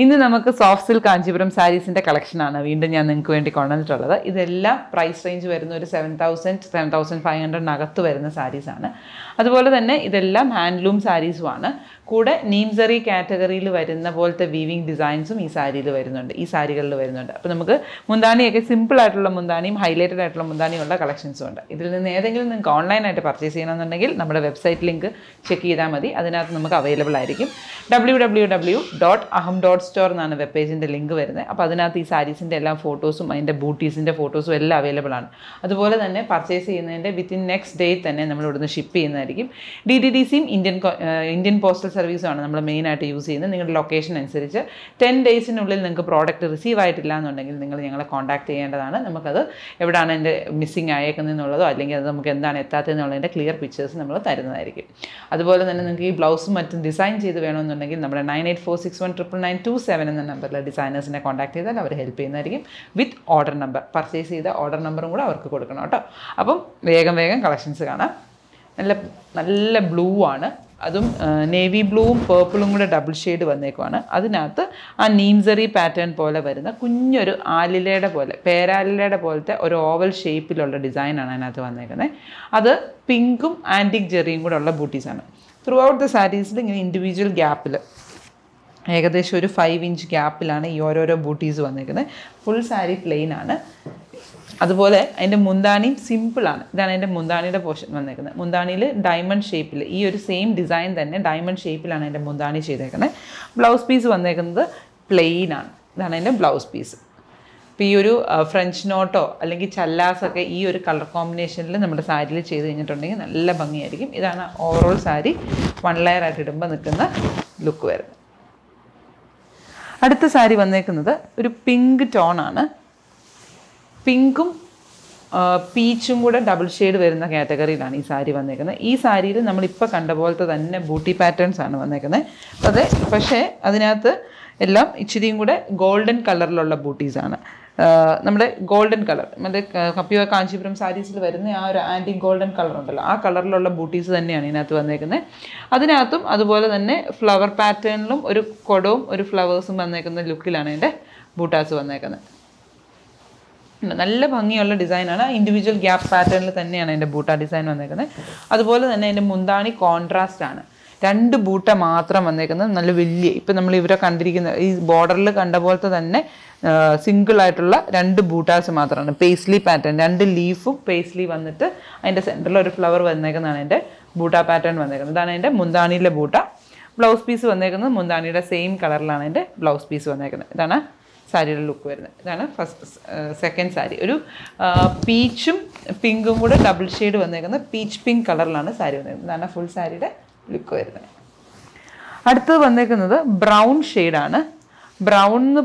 ഇന്ന് നമുക്ക് soft silk Kanchipuram സാരീസിൻ്റെ കളക്ഷനാണ് വീണ്ടും ഞാൻ നിങ്ങൾക്ക് വേണ്ടി കൊണ്ടുവന്നിട്ടുള്ളത്. ഇതെല്ലാം പ്രൈസ് റേഞ്ച് വരുന്ന ഒരു 7,500 വരുന്ന സാരീസാണ്. അതുപോലെ തന്നെ ഇതെല്ലാം ഹാൻഡ്ലൂം സാരീസുമാണ്. കൂടെ നീംസറി കാറ്റഗറിയിൽ വരുന്ന പോലത്തെ വീവിങ് ഡിസൈൻസും ഈ സാരികളിൽ വരുന്നുണ്ട്. അപ്പോൾ നമുക്ക് മുന്താണിയൊക്കെ സിമ്പിളായിട്ടുള്ള മുന്താണിയും ഹൈലൈറ്റഡ് ആയിട്ടുള്ള മുന്താണിയും ഉള്ള കളക്ഷൻസും ഉണ്ട്. ഇതിൽ നിന്ന് ഏതെങ്കിലും നിങ്ങൾക്ക് ഓൺലൈനായിട്ട് പർച്ചേസ് ചെയ്യണമെന്നുണ്ടെങ്കിൽ നമ്മുടെ വെബ്സൈറ്റ് ലിങ്ക് ചെക്ക് ചെയ്താൽ മതി. അതിനകത്ത് നമുക്ക് അവൈലബിൾ ആയിരിക്കും. www.aham.store എന്നാണ് വെബ് പേജിൻ്റെ ലിങ്ക് വരുന്നത്. അപ്പോൾ അതിനകത്ത് ഈ സാരീസിൻ്റെ എല്ലാ ഫോട്ടോസും അതിൻ്റെ ബൂട്ടീസിൻ്റെ ഫോട്ടോസും എല്ലാം അവൈലബിൾ ആണ്. അതുപോലെ തന്നെ പർച്ചേസ് ചെയ്യുന്നതിൻ്റെ വിത്തിൻ നെക്സ്റ്റ് ഡേ തന്നെ നമ്മൾ ഇവിടുന്ന് ഷിപ്പ് ചെയ്യുന്നതായിരിക്കും. DTDCയും ഇന്ത്യൻ പോസ്റ്റൽ സർവീസുമാണ് നമ്മൾ മെയിനായിട്ട് യൂസ് ചെയ്യുന്നത്. നിങ്ങളുടെ ലൊക്കേഷൻ അനുസരിച്ച് 10 ഡേയ്സിനുള്ളിൽ നിങ്ങൾക്ക് പ്രോഡക്റ്റ് റിസീവ് ആയിട്ടില്ല എന്നുണ്ടെങ്കിൽ നിങ്ങൾ ഞങ്ങളെ കോൺടാക്ട് ചെയ്യേണ്ടതാണ്. നമുക്കത് എവിടെയാണ് എൻ്റെ മിസ്സിങ് ആയേക്കുന്നതെന്നുള്ളതോ അല്ലെങ്കിൽ അത് നമുക്ക് എന്താണ് എത്താത്തതെന്നുള്ളതിൻ്റെ ക്ലിയർ പിക്ചേഴ്സ് നമ്മൾ തരുന്നതായിരിക്കും. അതുപോലെ തന്നെ നിങ്ങൾക്ക് ഈ ബ്ലൗസും മറ്റും ഡിസൈൻ ചെയ്ത് വേണമെന്നുണ്ടെങ്കിൽ നമ്മുടെ 9846199927 എന്ന നമ്പറിൽ ഡിസൈനേഴ്സിനെ കോൺടാക്ട് ചെയ്താൽ അവർ ഹെൽപ്പ് ചെയ്യുന്നതായിരിക്കും. വിത്ത് ഓർഡർ നമ്പർ, പർച്ചേസ് ചെയ്ത ഓർഡർ നമ്പറും കൂടെ അവർക്ക് കൊടുക്കണം കേട്ടോ. അപ്പം വേഗം കളക്ഷൻസ് കാണാം. നല്ല ബ്ലൂ ആണ്, അതും നേവി ബ്ലൂവും പേർപ്പിളും കൂടെ ഡബിൾ ഷെയ്ഡ് വന്നേക്കുവാണ്. അതിനകത്ത് ആ നീംസറി പാറ്റേൺ പോലെ വരുന്ന കുഞ്ഞൊരു ആലിലയുടെ പോലെ പേരാലിലയുടെ പോലത്തെ ഒരു ഓവൽ ഷേപ്പിലുള്ള ഡിസൈനാണ് അതിനകത്ത് വന്നേക്കുന്നത്. അത് പിങ്കും ആൻറ്റിക് ജെറിയും കൂടെ ഉള്ള ബൂട്ടീസാണ്. ത്രൂ ഔട്ട് ദ സാരീസിൽ ഇങ്ങനെ ഇൻഡിവിജ്വൽ ഗ്യാപ്പിൽ ഏകദേശം ഒരു 5 ഇഞ്ച് ഗ്യാപ്പിലാണ് ഈ ഓരോരോ ബൂട്ടീസ് വന്നേക്കുന്നത്. ഫുൾ സാരി പ്ലെയിൻ ആണ്. അതുപോലെ അതിൻ്റെ മുന്താണിയും സിമ്പിളാണ്. ഇതാണ് അതിൻ്റെ മുന്താണിയുടെ പോർഷൻ വന്നേക്കുന്നത്. മുന്താണിയിൽ ഡയമണ്ട് ഷേപ്പിൽ ഈ ഒരു സെയിം ഡിസൈൻ തന്നെ ഡയമണ്ട് ഷേപ്പിലാണ് അതിൻ്റെ മുന്താണി ചെയ്തേക്കുന്നത്. ബ്ലൗസ് പീസ് വന്നേക്കുന്നത് പ്ലെയിൻ ആണ്. ഇതാണ് അതിൻ്റെ ബ്ലൗസ് പീസ്. ഇപ്പോൾ ഈ ഒരു ഫ്രഞ്ച് നോട്ടോ അല്ലെങ്കിൽ ചല്ലാസൊക്കെ ഈ ഒരു കളർ കോമ്പിനേഷനിൽ നമ്മുടെ സാരിയിൽ ചെയ്ത് കഴിഞ്ഞിട്ടുണ്ടെങ്കിൽ നല്ല ഭംഗിയായിരിക്കും. ഇതാണ് ഓവറോൾ സാരി 1 ലെയർ ആയിട്ട് ഇടുമ്പോൾ നിൽക്കുന്ന ലുക്ക് വരുന്നത്. അടുത്ത സാരി വന്നേക്കുന്നത് ഒരു പിങ്ക് ടോണാണ്. പിങ്കും പീച്ചും കൂടെ ഡബിൾ ഷെയ്ഡ് വരുന്ന കാറ്റഗറിയിലാണ് ഈ സാരി വന്നേക്കുന്നത്. ഈ സാരിയിൽ നമ്മളിപ്പോൾ കണ്ട പോലത്തെ തന്നെ ബൂട്ടി പാറ്റേൺസ് ആണ് വന്നേക്കുന്നത്. അതെ, പക്ഷേ അതിനകത്ത് എല്ലാം ഇച്ചിരിയും കൂടെ ഗോൾഡൻ കളറിലുള്ള ബൂട്ടീസാണ്. നമ്മുടെ ഗോൾഡൻ കളർ നമ്മുടെ കപ്പിയോ കാഞ്ചീപുരം സാരീസിൽ വരുന്ന ആ ഒരു ആൻറ്റി ഗോൾഡൻ കളർ ഉണ്ടല്ലോ, ആ കളറിലുള്ള ബൂട്ടീസ് തന്നെയാണ് ഇതിനകത്ത് വന്നേക്കുന്നത്. അതിനകത്തും അതുപോലെ തന്നെ ഫ്ലവർ പാറ്റേണിലും ഒരു കൊടവും ഒരു ഫ്ലവേഴ്സും വന്നേക്കുന്ന ലുക്കിലാണ് അതിൻ്റെ ബൂട്ടാസ് വന്നേക്കുന്നത്. നല്ല ഭംഗിയുള്ള ഡിസൈനാണ്. ഇൻഡിവിജ്വൽ ഗ്യാപ്പ് പാറ്റേണിൽ തന്നെയാണ് അതിൻ്റെ ബൂട്ട ഡിസൈൻ വന്നേക്കുന്നത്. അതുപോലെ തന്നെ അതിൻ്റെ മുന്താണി കോൺട്രാസ്റ്റ് ആണ്. 2 ബൂട്ട മാത്രം വന്നേക്കുന്നത്. നല്ല വലിയ ഇപ്പം നമ്മൾ ഇവരെ കണ്ടിരിക്കുന്ന ഈ ബോർഡറിൽ കണ്ട പോലത്തെ തന്നെ സിംഗിളായിട്ടുള്ള 2 ബൂട്ടാസ് മാത്രമാണ്. പേസ്ലി പാറ്റേൺ 2 ലീഫും പേസ്ലി വന്നിട്ട് അതിൻ്റെ സെൻറ്ററിൽ ഒരു ഫ്ലവർ വന്നേക്കുന്നതാണ് അതിൻ്റെ ബൂട്ട പാറ്റേൺ വന്നേക്കുന്നത്. ഇതാണ് അതിൻ്റെ മുന്താണിയിലെ ബൂട്ട. ബ്ലൗസ് പീസ് വന്നേക്കുന്നത് മുന്താണിയുടെ സെയിം കളറിലാണ് അതിൻ്റെ ബ്ലൗസ് പീസ് വന്നേക്കുന്നത്. ഇതാണ് സാരിയുടെ ലുക്ക് വരുന്നത്. ഇതാണ് സെക്കൻഡ് സാരി. ഒരു പീച്ചും പിങ്കും കൂടെ ഡബിൾ ഷെയ്ഡ് വന്നേക്കുന്ന പീച്ച് പിങ്ക് കളറിലാണ് സാരി വന്നേക്കുന്നത്. ഇതാണ് ഫുൾ സാരിയുടെ ലുക്ക് വരുന്നത്. അടുത്തത് വന്നേക്കുന്നത് ബ്രൗൺ ഷെയ്ഡാണ്. ബ്രൗൺ എന്ന്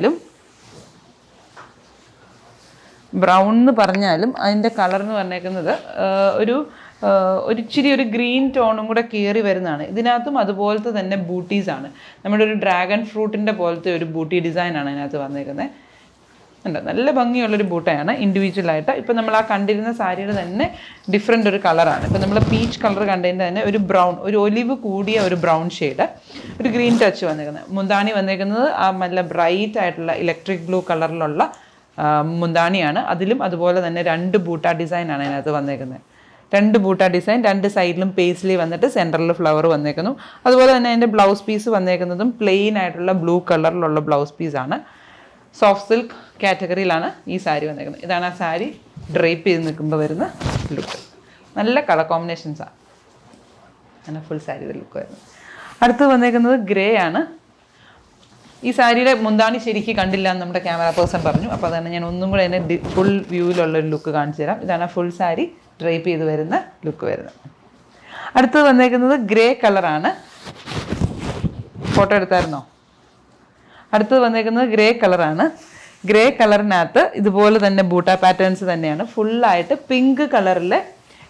പറഞ്ഞാലും അതിൻ്റെ കളർ എന്ന് പറഞ്ഞേക്കുന്നത് ഒരിച്ചിരി ഒരു ഗ്രീൻ ടോണും കൂടെ കയറി വരുന്നതാണ്. ഇതിനകത്തും അതുപോലത്തെ തന്നെ ബൂട്ടീസാണ്. നമ്മുടെ ഒരു ഡ്രാഗൺ ഫ്രൂട്ടിൻ്റെ പോലത്തെ ഒരു ബൂട്ടി ഡിസൈനാണ് അതിനകത്ത് വന്നേക്കുന്നത്. ഉണ്ട്, നല്ല ഭംഗിയുള്ളൊരു ബൂട്ടയാണ് ഇൻഡിവിജ്വലായിട്ട്. ഇപ്പം നമ്മൾ ആ കണ്ടിരുന്ന സാരിയുടെ തന്നെ ഡിഫറെൻ്റ് ഒരു കളറാണ്. ഇപ്പം നമ്മൾ പീച്ച് കളർ കണ്ടതിൻ്റെ തന്നെ ഒരു ബ്രൗൺ, ഒരു ഒലിവ് കൂടിയ ഒരു ബ്രൗൺ ഷെയ്ഡ്, ഒരു ഗ്രീൻ ടച്ച് വന്നേക്കുന്നത്. മുന്താണി വന്നേക്കുന്നത് ആ നല്ല ബ്രൈറ്റ് ആയിട്ടുള്ള ഇലക്ട്രിക് ബ്ലൂ കളറിലുള്ള മുന്താണിയാണ്. അതിലും അതുപോലെ തന്നെ 2 ബൂട്ട ഡിസൈനാണ് അതിനകത്ത് വന്നേക്കുന്നത്. 2 ബൂട്ട ഡിസൈൻ, 2 സൈഡിലും പേസ്ലി വന്നിട്ട് സെൻറ്ററിൽ ഫ്ലവർ വന്നേക്കുന്നു. അതുപോലെ തന്നെ അതിൻ്റെ ബ്ലൗസ് പീസ് വന്നേക്കുന്നതും പ്ലെയിൻ ആയിട്ടുള്ള ബ്ലൂ കളറിലുള്ള ബ്ലൗസ് പീസാണ്. സോഫ്റ്റ് സിൽക്ക് കാറ്റഗറിയിലാണ് ഈ സാരി വന്നേക്കുന്നത്. ഇതാണ് ആ സാരി ഡ്രേപ്പ് ചെയ്ത് നിൽക്കുമ്പോൾ വരുന്ന ലുക്ക്. നല്ല കളർ കോമ്പിനേഷൻസാണ്. അങ്ങനെ ഫുൾ സാരിയുടെ ലുക്ക് വരുന്നത്. അടുത്ത് വന്നേക്കുന്നത് ഗ്രേ ആണ്. ഈ സാരിയുടെ മുന്താണി ശരിക്കും കണ്ടില്ല എന്ന് നമ്മുടെ ക്യാമറ പേഴ്സൺ പറഞ്ഞു. അപ്പോൾ അതാണ് ഞാൻ ഒന്നും കൂടെ അതിനെ ഫുൾ വ്യൂവിലുള്ളൊരു ലുക്ക് കാണിച്ചു തരാം. ഇതാണ് ഫുൾ സാരി ഡ്രേപ്പ് ചെയ്ത് വരുന്ന ലുക്ക് വരുന്നത്. അടുത്തത് വന്നേക്കുന്നത് ഗ്രേ കളറാണ്. ഫോട്ടോ എടുത്തായിരുന്നോ? അടുത്തത് വന്നേക്കുന്നത് ഗ്രേ കളറാണ്. ഗ്രേ കളറിനകത്ത് ഇതുപോലെ തന്നെ ബൂട്ട പാറ്റേൺസ് തന്നെയാണ്. ഫുള്ളായിട്ട് പിങ്ക് കളറിലെ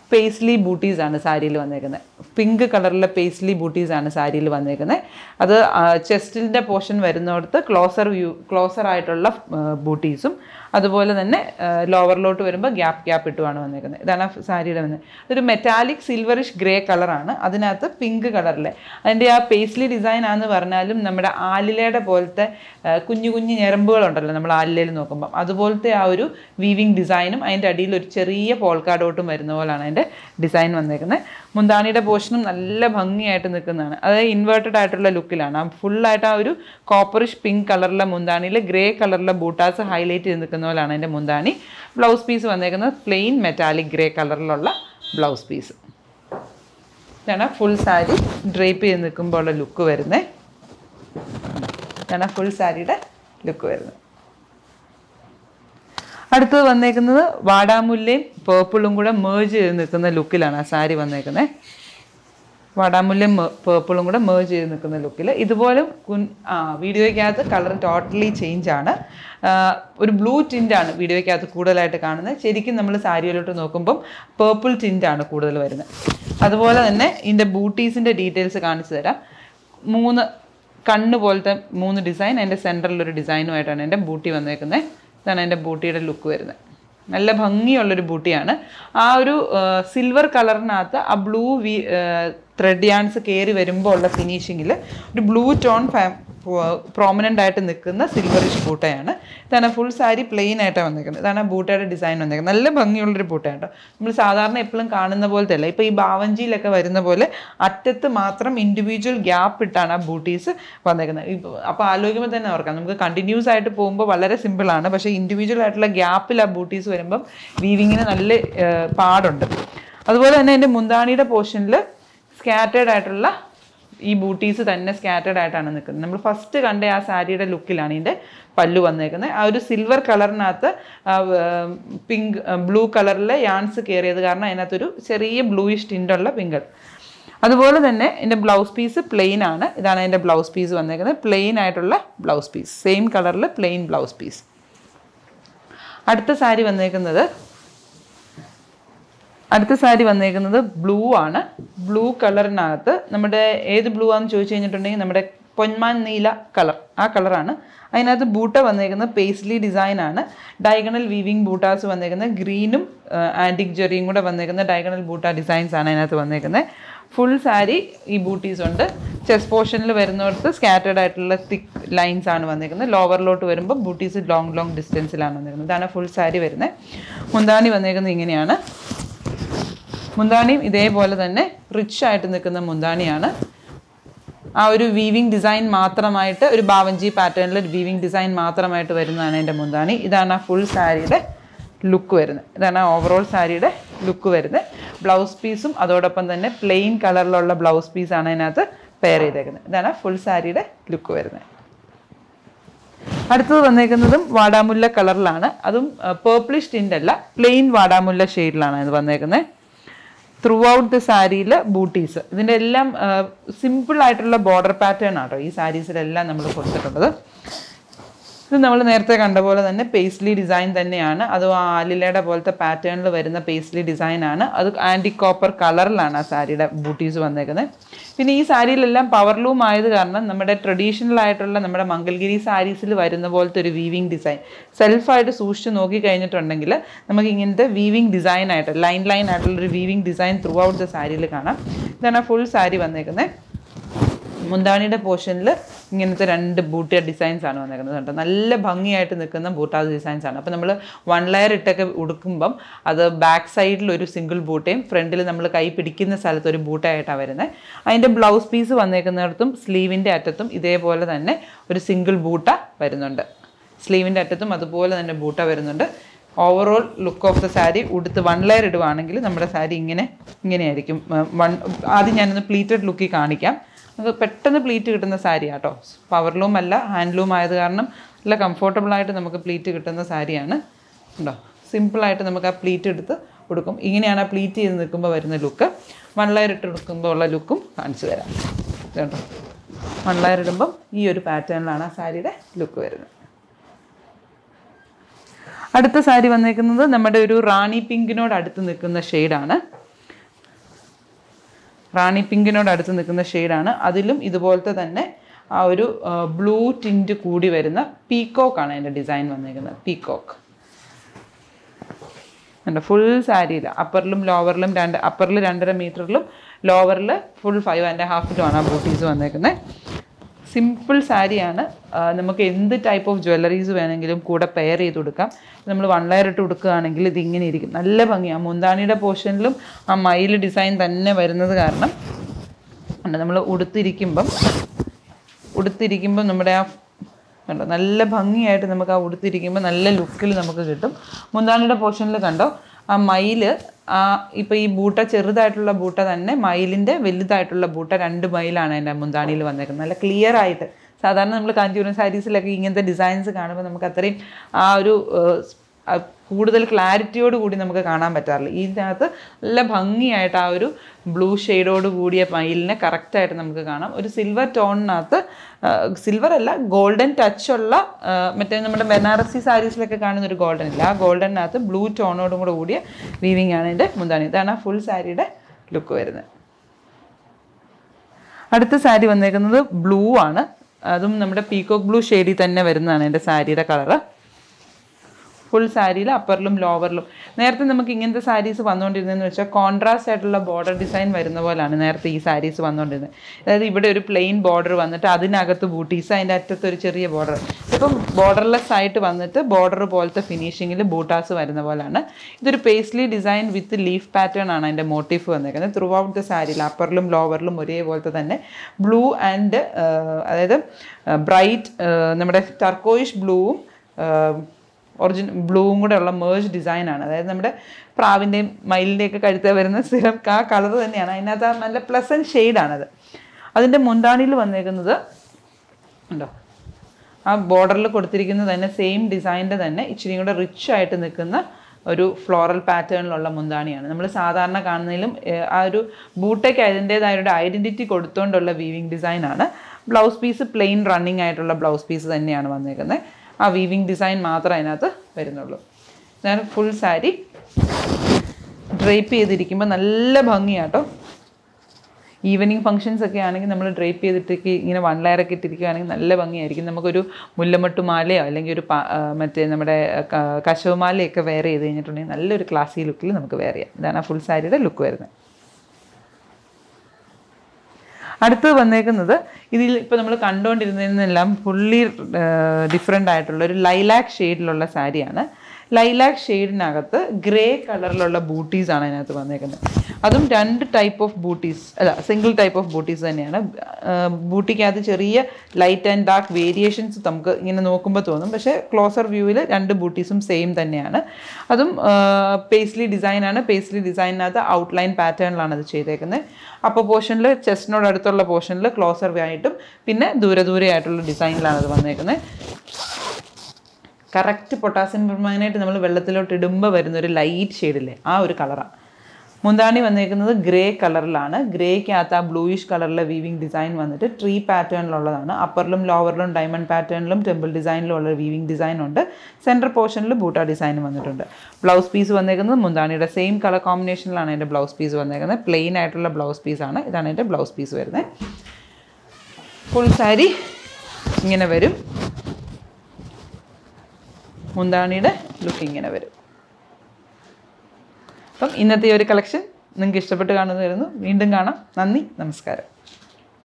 പേസ്ലി ബൂട്ടീസാണ് സാരിയിൽ വന്നേക്കുന്നത്. പിങ്ക് കളറിലെ പേസ്ലി ബൂട്ടീസാണ് സാരിയിൽ വന്നേക്കുന്നത്. അത് ചെസ്റ്റിൻ്റെ പോർഷൻ വരുന്നിടത്ത് ക്ലോസർ ആയിട്ടുള്ള ബൂട്ടീസും അതുപോലെ തന്നെ ലോവറിലോട്ട് വരുമ്പോൾ ഗ്യാപ്പ് ഇട്ടുമാണ് വന്നേക്കുന്നത്. ഇതാണ് സാരിയുടെ വന്നത്. ഇതൊരു മെറ്റാലിക് സിൽവറിഷ് ഗ്രേ കളറാണ്. അതിനകത്ത് പിങ്ക് കളറിലെ അതിൻ്റെ ആ പേസ്ലി ഡിസൈൻ ആണെന്ന് പറഞ്ഞാലും നമ്മുടെ ആലിലയുടെ പോലത്തെ കുഞ്ഞു കുഞ്ഞു ഞരമ്പുകളുണ്ടല്ലോ നമ്മൾ ആലിലയിൽ നോക്കുമ്പം, അതുപോലത്തെ ആ ഒരു വീവിങ് ഡിസൈനും അതിൻ്റെ അടിയിൽ ഒരു ചെറിയ പോൾക്കാഡോട്ടും വരുന്ന പോലാണ് അതിൻ്റെ ഡിസൈൻ വന്നേക്കുന്നത്. മുന്താണിയുടെ പോർഷനും നല്ല ഭംഗിയായിട്ട് നിൽക്കുന്നതാണ്. അതായത് ഇൻവേർട്ടഡ് ആയിട്ടുള്ള ലുക്കിലാണ്. ആ ഫുള്ളായിട്ട് ആ ഒരു കോപ്പറിഷ് പിങ്ക് കളറിലെ മുന്താണിയിൽ ഗ്രേ കളറിലെ ബൂട്ടാസ് ഹൈലൈറ്റ് ചെയ്ത് നിൽക്കുന്ന പോലാണ് അതിൻ്റെ മുന്താണി. ബ്ലൗസ് പീസ് വന്നേക്കുന്നത് പ്ലെയിൻ മെറ്റാലിക് ഗ്രേ കളറിലുള്ള ബ്ലൗസ് പീസ്. ഇതാണ് ഫുൾ സാരി ഡ്രേപ്പ് ചെയ്ത് നിൽക്കുമ്പോൾ ഉള്ള ലുക്ക് വരുന്നത്. ഇതാണ് ഫുൾ സാരിയുടെ ലുക്ക് വരുന്നത്. അടുത്തത് വന്നേക്കുന്നത് വാടാമുല്ലയും പേർപ്പിളും കൂടെ മേർജ് ചെയ്ത് നിൽക്കുന്ന ലുക്കിലാണ് ആ സാരി വന്നേക്കുന്നത്. വാടാമുല്ലയും പേർപ്പിളും കൂടെ മേർജ് ചെയ്ത് നിൽക്കുന്ന ലുക്കിൽ ഇതുപോലെ വീഡിയോയ്ക്കകത്ത് കളർ ടോട്ടലി ചേഞ്ച് ആണ്. ഒരു ബ്ലൂ ടിൻ്റാണ് വീഡിയോയ്ക്കകത്ത് കൂടുതലായിട്ട് കാണുന്നത്. ശരിക്കും നമ്മൾ സാരിയിലോട്ട് നോക്കുമ്പം പേർപ്പിൾ ടിൻ്റാണ് കൂടുതൽ വരുന്നത്. അതുപോലെ തന്നെ ഇതിൻ്റെ ബൂട്ടീസിൻ്റെ ഡീറ്റെയിൽസ് കാണിച്ചു തരാം. 3 കണ്ണ് പോലത്തെ 3 ഡിസൈൻ, അതിൻ്റെ സെൻറ്ററിലൊരു ഡിസൈനുമായിട്ടാണ് എൻ്റെ ബൂട്ടി വന്നേക്കുന്നത്. ഇതാണ് എൻ്റെ ബൂട്ടിയുടെ ലുക്ക് വരുന്നത്. നല്ല ഭംഗിയുള്ളൊരു ബൂട്ടിയാണ്. ആ ഒരു സിൽവർ കളറിനകത്ത് ആ ബ്ലൂ ത്രെഡ് യാൻസ് കയറി വരുമ്പോൾ ഉള്ള ഫിനിഷിങ്ങിൽ ഒരു ബ്ലൂ ടോൺ പ്രോമിനൻ്റ് ആയിട്ട് നിൽക്കുന്ന സിൽവറിഷ് ബൂട്ടയാണ്. ഇതാണ് ഫുൾ സാരി പ്ലെയിൻ ആയിട്ടാണ് വന്നിരിക്കുന്നത്. ഇതാണ് ബൂട്ടയുടെ ഡിസൈൻ വന്നിരിക്കുന്നത്. നല്ല ഭംഗിയുള്ളൊരു ബൂട്ടയാണ് കേട്ടോ. നമ്മൾ സാധാരണ എപ്പോഴും കാണുന്ന പോലത്തെ അല്ല. ഇപ്പോൾ ഈ ബാവഞ്ചിയിലൊക്കെ വരുന്ന പോലെ അറ്റത്ത് മാത്രം ഇൻഡിവിജ്വൽ ഗ്യാപ്പ് ഇട്ടാണ് ആ ബൂട്ടീസ് വന്നിരിക്കുന്നത്. അപ്പോൾ ആലോചിക്കുമ്പോൾ തന്നെ ഓർക്കാം, നമുക്ക് കണ്ടിന്യൂസ് ആയിട്ട് പോകുമ്പോൾ വളരെ സിമ്പിളാണ്. പക്ഷേ ഇൻഡിവിജ്വൽ ആയിട്ടുള്ള ഗ്യാപ്പിൽ ആ ബൂട്ടീസ് വരുമ്പം വീവിങ്ങിന് നല്ല പാടുണ്ട്. അതുപോലെ തന്നെ എൻ്റെ മുന്താണിയുടെ പോർഷനിൽ സ്കാറ്റേഡ് ആയിട്ടുള്ള ഈ ബൂട്ടീസ് തന്നെ സ്കാറ്റേഡ് ആയിട്ടാണ് നിൽക്കുന്നത്. നമ്മൾ ഫസ്റ്റ് കണ്ട ആ സാരിയുടെ ലുക്കിലാണ് ഇതിൻ്റെ പല്ലു വന്നേക്കുന്നത്. ആ ഒരു സിൽവർ കളറിനകത്ത് ബ്ലൂ കളറിലെ യാൺസ് കയറിയത് കാരണം അതിനകത്തൊരു ചെറിയ ബ്ലൂയിഷ് ടിൻ്റുള്ള പിങ്ക്. അതുപോലെ തന്നെ ഇതിൻ്റെ ബ്ലൗസ് പീസ് പ്ലെയിൻ ആണ്. ഇതാണ് അതിൻ്റെ ബ്ലൗസ് പീസ് വന്നേക്കുന്നത്. പ്ലെയിൻ ആയിട്ടുള്ള ബ്ലൗസ് പീസ്, സെയിം കളറിൽ പ്ലെയിൻ ബ്ലൗസ് പീസ്. അടുത്ത സാരി വന്നേക്കുന്നത് ബ്ലൂ ആണ്. ബ്ലൂ കളറിനകത്ത് നമ്മുടെ ഏത് ബ്ലൂ ആണെന്ന് ചോദിച്ചു കഴിഞ്ഞിട്ടുണ്ടെങ്കിൽ നമ്മുടെ പൊന്മാൻ നീല കളർ, ആ കളറാണ്. അതിനകത്ത് ബൂട്ട വന്നേക്കുന്നത് പേസ്ലി ഡിസൈനാണ്. ഡയഗണൽ വീവിങ് ബൂട്ടാസ് വന്നേക്കുന്നത് ഗ്രീനും ആൻറ്റിക് ജെറിയും കൂടെ വന്നേക്കുന്ന ഡയഗണൽ ബൂട്ട ഡിസൈൻസ് ആണ് അതിനകത്ത് വന്നേക്കുന്നത്. ഫുൾ സാരി ഈ ബൂട്ടീസ് ഉണ്ട്. ചെസ്റ്റ് പോർഷനിൽ വരുന്നിടത്ത് സ്കാറ്റേഡ് ആയിട്ടുള്ള തിക്ക് ലൈൻസ് ആണ് വന്നേക്കുന്നത്. ലോവറിലോട്ട് വരുമ്പോൾ ബൂട്ടീസ് ലോങ് ഡിസ്റ്റൻസിലാണ് വന്നേക്കുന്നത്. ഇതാണ് ഫുൾ സാരി വരുന്നത്. മുന്താണി വന്നേക്കുന്നത് ഇങ്ങനെയാണ്. മുന്താണിയും ഇതേപോലെ തന്നെ റിച്ച് ആയിട്ട് നിൽക്കുന്ന മുന്താണിയാണ്. ആ ഒരു വീവിങ് ഡിസൈൻ മാത്രമായിട്ട്, ഒരു ബാവഞ്ചി പാറ്റേണിൽ ഒരു വീവിങ് ഡിസൈൻ മാത്രമായിട്ട് വരുന്നതാണ് എൻ്റെ മുന്താണി. ഇതാണ് ആ ഫുൾ സാരിയുടെ ലുക്ക് വരുന്നത്. ഇതാണ് ഓവറോൾ സാരിയുടെ ലുക്ക് വരുന്നത്. ബ്ലൗസ് പീസും അതോടൊപ്പം തന്നെ പ്ലെയിൻ കളറിലുള്ള ബ്ലൗസ് പീസാണ് അതിനകത്ത് പെയർ ചെയ്തേക്കുന്നത്. ഇതാണ് ഫുൾ സാരിയുടെ ലുക്ക് വരുന്നത്. അടുത്തത് വന്നേക്കുന്നതും വാടാമുല്ല കളറിലാണ്. അതും പേർപ്പിളിഷ് ടിൻ്റ് അല്ല, പ്ലെയിൻ വാടാമുല്ല ഷെയ്ഡിലാണ് ഇത് വന്നേക്കുന്നത്. ത്രൂ ഔട്ട് ദ സാരിയിൽ ബൂട്ടീസ്, ഇതിൻ്റെ എല്ലാം സിമ്പിളായിട്ടുള്ള ബോർഡർ പാറ്റേൺ ആട്ടോ ഈ സാരീസിലെല്ലാം നമ്മൾ കൊടുത്തിട്ടുള്ളത്. ഇത് നമ്മൾ നേരത്തെ കണ്ട പോലെ തന്നെ പേസ്ലി ഡിസൈൻ തന്നെയാണ്. അതും ആ ആലിലയുടെ പോലത്തെ പാറ്റേണിൽ വരുന്ന പേസ്ലി ഡിസൈനാണ്. അത് ആൻറ്റി കോപ്പർ കളറിലാണ് ആ സാരിയുടെ ബൂട്ടീസ് വന്നേക്കുന്നത്. പിന്നെ ഈ സാരിയിലെല്ലാം പവർലൂം ആയത് കാരണം നമ്മുടെ ട്രഡീഷണൽ ആയിട്ടുള്ള നമ്മുടെ മംഗൽഗിരി സാരീസിൽ വരുന്ന പോലത്തെ ഒരു വീവിങ് ഡിസൈൻ സെൽഫായിട്ട് സൂക്ഷിച്ച് നോക്കി കഴിഞ്ഞിട്ടുണ്ടെങ്കിൽ നമുക്ക് ഇങ്ങനത്തെ വീവിങ് ഡിസൈനായിട്ട് ലൈൻ ആയിട്ടുള്ളൊരു weaving design throughout the സാരിയിൽ കാണാം. ഇതാണ് ഫുൾ സാരി വന്നേക്കുന്നത്. മുന്താണിയുടെ പോർഷനിൽ ഇങ്ങനത്തെ 2 ബൂട്ട ഡിസൈൻസ് ആണ് വന്നേക്കുന്നത് കേട്ടോ. നല്ല ഭംഗിയായിട്ട് നിൽക്കുന്ന ബൂട്ടാ ഡിസൈൻസ് ആണ്. അപ്പോൾ നമ്മൾ 1 ലെയർ ഇട്ടൊക്കെ ഉടുക്കുമ്പം അത് ബാക്ക് സൈഡിൽ ഒരു സിംഗിൾ ബൂട്ടയും ഫ്രണ്ടിൽ നമ്മൾ കൈ പിടിക്കുന്ന സ്ഥലത്ത് ഒരു ബൂട്ടയായിട്ടാണ് വരുന്നത്. അതിൻ്റെ ബ്ലൗസ് പീസ് വന്നേക്കുന്നിടത്തും സ്ലീവിൻ്റെ അറ്റത്തും ഇതേപോലെ തന്നെ ഒരു സിംഗിൾ ബൂട്ട വരുന്നുണ്ട്. സ്ലീവിൻ്റെ അറ്റത്തും അതുപോലെ തന്നെ ബൂട്ട വരുന്നുണ്ട്. Overall look of the sari ഉടുത്ത് 1 ലെയർ ഇടുവാണെങ്കിൽ നമ്മുടെ സാരി ഇങ്ങനെയായിരിക്കും. ആദ്യം ഞാനൊന്ന് പ്ലീറ്റഡ് ലുക്കിൽ കാണിക്കാം. അത് പെട്ടെന്ന് പ്ലീറ്റ് കിട്ടുന്ന സാരി ആട്ടോ. പവർലൂം അല്ല, ഹാൻഡ്ലൂം ആയത് കാരണം നല്ല കംഫർട്ടബിളായിട്ട് നമുക്ക് പ്ലീറ്റ് കിട്ടുന്ന സാരിയാണ്. ഉണ്ടോ, സിമ്പിളായിട്ട് നമുക്ക് ആ പ്ലീറ്റ് എടുത്ത് കൊടുക്കും. ഇങ്ങനെയാണ് ആ പ്ലീറ്റ് ചെയ്ത് നിൽക്കുമ്പോൾ വരുന്ന ലുക്ക്. 1 ലെയർ ഇട്ട് കൊടുക്കുമ്പോൾ ഉള്ള ലുക്കും കാണിച്ചു തരാം കേട്ടോ. 1 ലെയർ ഇടുമ്പം ഈ ഒരു പാറ്റേണിലാണ് ആ സാരിയുടെ ലുക്ക് വരുന്നത്. അടുത്ത സാരി വന്നേക്കുന്നത് നമ്മുടെ ഒരു റാണി പിങ്കിനോട് അടുത്ത് നിൽക്കുന്ന ഷെയ്ഡാണ്. റാണി പിങ്കിനോട് അടുത്ത് നിൽക്കുന്ന ഷെയ്ഡാണ്. അതിലും ഇതുപോലത്തെ തന്നെ ആ ഒരു ബ്ലൂ ടിൻറ്റ് കൂടി വരുന്ന പീക്കോക്കാണ് അതിൻ്റെ ഡിസൈൻ വന്നിരിക്കുന്നത്. പീക്കോക്ക് ഉണ്ട് ഫുൾ സാരിയിൽ. അപ്പറിലും ലോവറിലും അപ്പറിൽ 2.5 മീറ്ററിലും ലോവറിൽ ഫുൾ 5.5 ആണ് ആ ബൂട്ടീസ് വന്നേക്കുന്നത്. സിമ്പിൾ സാരിയാണ്. നമുക്ക് എന്ത് ടൈപ്പ് ഓഫ് ജ്വല്ലറീസ് വേണമെങ്കിലും കൂടെ പെയർ ചെയ്ത് കൊടുക്കാം. നമ്മൾ 1 ലെയർ ഇട്ട് കൊടുക്കുകയാണെങ്കിൽ ഇതിങ്ങനെ ഇരിക്കും, നല്ല ഭംഗിയാണ്. മുന്താണിയുടെ പോർഷനിലും ആ മയിൽ ഡിസൈൻ തന്നെ വരുന്നത് കാരണം നമ്മൾ ഉടുത്തിരിക്കുമ്പം നമ്മുടെ ആ കണ്ടോ നല്ല ഭംഗിയായിട്ട് നമുക്ക് ആ ഉടുത്തിരിക്കുമ്പോൾ നല്ല ലുക്കിൽ നമുക്ക് കിട്ടും. മുന്താണിയുടെ പോർഷനിൽ കണ്ടോ ആ മയിൽ, ഇപ്പോൾ ഈ ബൂട്ട ചെറുതായിട്ടുള്ള ബൂട്ട തന്നെ മയിലിൻ്റെ വലുതായിട്ടുള്ള ബൂട്ട 2 മയിലാണ് എൻ്റെ മുന്താണിയിൽ വന്നേക്കുന്നത്. നല്ല ക്ലിയർ ആയിട്ട്. സാധാരണ നമ്മൾ കാഞ്ചീപുരം സാരീസിലൊക്കെ ഇങ്ങനത്തെ ഡിസൈൻസ് കാണുമ്പോൾ നമുക്ക് അത്രയും ആ ഒരു കൂടുതൽ ക്ലാരിറ്റിയോട് കൂടി നമുക്ക് കാണാൻ പറ്റാറില്ല. ഇതിനകത്ത് നല്ല ഭംഗിയായിട്ട് ആ ഒരു ബ്ലൂ ഷെയ്ഡോട് കൂടിയ മയിലിനെ കറക്റ്റായിട്ട് നമുക്ക് കാണാം. ഒരു സിൽവർ ടോണിനകത്ത്, സിൽവർ അല്ല ഗോൾഡൻ ടച്ചുള്ള, മറ്റേ നമ്മുടെ ബനാറസി സാരീസിലൊക്കെ കാണുന്ന ഒരു ഗോൾഡൻ ഇല്ല, ആ ഗോൾഡനകത്ത് ബ്ലൂ ടോണോടും കൂടെ കൂടിയ വീവിങ് ആണ് എൻ്റെ മുന്താണി. ഇതാണ് ആ ഫുൾ സാരിയുടെ ലുക്ക് വരുന്നത്. അടുത്ത സാരി വന്നേക്കുന്നത് ബ്ലൂ ആണ്. അതും നമ്മുടെ പീക്കോക്ക് ബ്ലൂ ഷെയ്ഡിൽ തന്നെ വരുന്നതാണ് എൻ്റെ സാരിയുടെ കളറ്. ഫുൾ സാരിയിൽ അപ്പറിലും ലോവറിലും. നേരത്തെ നമുക്ക് ഇങ്ങനത്തെ സാരീസ് വന്നുകൊണ്ടിരുന്നതെന്ന് വെച്ചാൽ കോൺട്രാസ്റ്റ് ആയിട്ടുള്ള ബോർഡർ ഡിസൈൻ വരുന്ന പോലെയാണ് നേരത്തെ ഈ സാരീസ് വന്നുകൊണ്ടിരുന്നത്. അതായത് ഇവിടെ ഒരു പ്ലെയിൻ ബോർഡർ വന്നിട്ട് അതിനകത്ത് ബൂട്ടീസ്, അതിൻ്റെ അറ്റത്ത് ഒരു ചെറിയ ബോർഡർ. ഇപ്പം ബോർഡർലെസ് ആയിട്ട് വന്നിട്ട് ബോർഡർ പോലത്തെ ഫിനിഷിങ്ങിൽ ബൂട്ടാസ് വരുന്ന പോലെയാണ്. ഇതൊരു paisley design with leaf pattern ആണ് അതിൻ്റെ മോട്ടീഫ് വന്നേക്കുന്നത്. ത്രൂ ഔട്ട് ദ സാരിയിൽ അപ്പറിലും ലോവറിലും ഒരേപോലത്തെ തന്നെ ബ്ലൂ ആൻഡ് അതായത് ബ്രൈറ്റ് നമ്മുടെ ടർക്കോയിഷ് ബ്ലൂവും ബ്ലൂവും കൂടെ ഉള്ള മേർജ് ഡിസൈനാണ്. അതായത് നമ്മുടെ പ്രാവിൻ്റെയും മയിലിൻ്റെയൊക്കെ കഴുത്ത് വരുന്ന സ്ഥിരം ആ കളർ തന്നെയാണ്. അതിനകത്ത് ആ നല്ല പ്ലസൻറ്റ് ഷെയ്ഡാണത്. അതിൻ്റെ മുന്താണിയിൽ വന്നേക്കുന്നത് ഉണ്ടോ, ആ ബോർഡറിൽ കൊടുത്തിരിക്കുന്നത് തന്നെ സെയിം ഡിസൈനിൻ്റെ തന്നെ ഇച്ചിരി കൂടെ റിച്ച് ആയിട്ട് നിൽക്കുന്ന ഒരു ഫ്ലോറൽ പാറ്റേണിലുള്ള മുന്താണിയാണ്. നമ്മൾ സാധാരണ കാണുന്നതിലും ആ ഒരു ബൂട്ടയ്ക്ക് അതിൻ്റേതായ ഒരു ഐഡൻറ്റിറ്റി കൊടുത്തുകൊണ്ടുള്ള വീവിങ് ഡിസൈനാണ്. ബ്ലൗസ് പീസ് പ്ലെയിൻ റണ്ണിങ് ആയിട്ടുള്ള ബ്ലൗസ് പീസ് തന്നെയാണ് വന്നേക്കുന്നത്. ആ വീവിങ് ഡിസൈൻ മാത്രമേ അതിനകത്ത് വരുന്നുള്ളൂ. ഇതാണ് ഫുൾ സാരി. ഡ്രേപ്പ് ചെയ്തിരിക്കുമ്പോൾ നല്ല ഭംഗിയാട്ടോ. ഈവനിങ് ഫങ്ഷൻസ് ഒക്കെ ആണെങ്കിൽ നമ്മൾ ഡ്രേപ്പ് ചെയ്തിട്ടേക്ക് ഇങ്ങനെ 1 ലെയറൊക്കെ ഇട്ടിരിക്കുകയാണെങ്കിൽ നല്ല ഭംഗിയായിരിക്കും. നമുക്കൊരു മുല്ലമൊട്ട് മാലയോ അല്ലെങ്കിൽ ഒരു മറ്റേ നമ്മുടെ കശവുമാലയൊക്കെ വെയർ ചെയ്ത് കഴിഞ്ഞിട്ടുണ്ടെങ്കിൽ നല്ലൊരു ക്ലാസി ലുക്കിൽ നമുക്ക് വെയർ ചെയ്യാം. ഇതാണ് ആ ഫുൾ സാരിയുടെ ലുക്ക് വരുന്നത്. അടുത്തത് വന്നേക്കുന്നത് ഇതിൽ ഇപ്പോൾ നമ്മൾ കണ്ടുകൊണ്ടിരുന്നതിനെല്ലാം ഫുള്ളി ഡിഫറെൻ്റ് ആയിട്ടുള്ള ഒരു ലൈലാക്ക് ഷെയ്ഡിലുള്ള സാരിയാണ്. ലൈലാക്ക് ഷെയ്ഡിനകത്ത് ഗ്രേ കളറിലുള്ള ബൂട്ടീസാണ് അതിനകത്ത് വന്നേക്കുന്നത്. അതും 2 ടൈപ്പ് ഓഫ് ബൂട്ടീസ്, അല്ല സിംഗിൾ ടൈപ്പ് ഓഫ് ബൂട്ടീസ് തന്നെയാണ്. ബൂട്ടിക്കകത്ത് ചെറിയ ലൈറ്റ് ആൻഡ് ഡാർക്ക് വേരിയേഷൻസ് നമുക്ക് ഇങ്ങനെ നോക്കുമ്പോൾ തോന്നും, പക്ഷേ ക്ലോസർ വ്യൂവിൽ 2 ബൂട്ടീസും സെയിം തന്നെയാണ്. അതും പേസ്ലി ഡിസൈനാണ്. പേസ്ലി ഡിസൈനിനകത്ത് ഔട്ട്ലൈൻ പാറ്റേണിലാണ് അത് ചെയ്തേക്കുന്നത്. അപ്പോൾ പോർഷനിൽ ചെസ്റ്റിനോട് അടുത്തുള്ള പോർഷനിൽ ക്ലോസർ ആയിട്ടും പിന്നെ ദൂരെ ആയിട്ടുള്ള ഡിസൈനിലാണ് അത് വന്നേക്കുന്നത്. കറക്റ്റ് പൊട്ടാസ്യം പെർമാംഗനേറ്റ് നമ്മൾ വെള്ളത്തിലോട്ട് ഇടുമ്പോൾ വരുന്നൊരു ലൈറ്റ് ഷെയ്ഡില്ലേ ആ ഒരു കളറാണ്. മുന്താണി വന്നേക്കുന്നത് ഗ്രേ കളറിലാണ്. ഗ്രേക്കകത്ത് ആ ബ്ലൂയിഷ് കളറിലെ വീവിങ് ഡിസൈൻ വന്നിട്ട് ട്രീ പാറ്റേണിലുള്ളതാണ്. അപ്പറിലും ലോവറിലും ഡയമണ്ട് പാറ്റേണിലും ടെമ്പിൾ ഡിസൈനിലും ഉള്ള വീവിങ് ഡിസൈൻ ഉണ്ട്. സെൻറ്റർ പോർഷനിൽ ബൂട്ട ഡിസൈൻ വന്നിട്ടുണ്ട്. ബ്ലൗസ് പീസ് വന്നേക്കുന്നത് മുന്താണിയുടെ സെയിം കളർ കോമ്പിനേഷനിലാണ് എൻ്റെ ബ്ലൗസ് പീസ് വന്നേക്കുന്നത്. പ്ലെയിൻ ആയിട്ടുള്ള ബ്ലൗസ് പീസാണ്. ഇതാണ് എൻ്റെ ബ്ലൗസ് പീസ് വരുന്നത്. ഫുൾ സാരി ഇങ്ങനെ വരും. മുന്താണിയുടെ ലുക്ക് ഇങ്ങനെ വരും. അപ്പം ഇന്നത്തെ ഒരു കളക്ഷൻ നിങ്ങൾക്ക് ഇഷ്ടപ്പെട്ട് കാണുന്നതായിരുന്നു. വീണ്ടും കാണാം. നന്ദി, നമസ്കാരം.